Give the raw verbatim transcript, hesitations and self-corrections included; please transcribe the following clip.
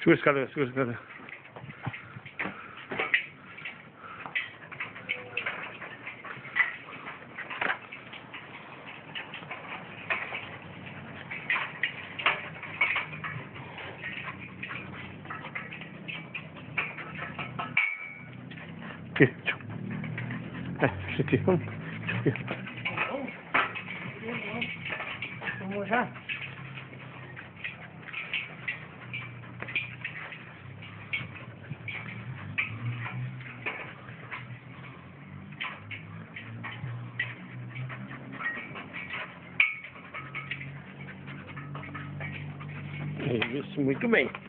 Suga a escada, suga a escada. Aqui, tchau. É, deixa aqui, vamos. Deixa aqui. Vamos já? Isso, muito bem.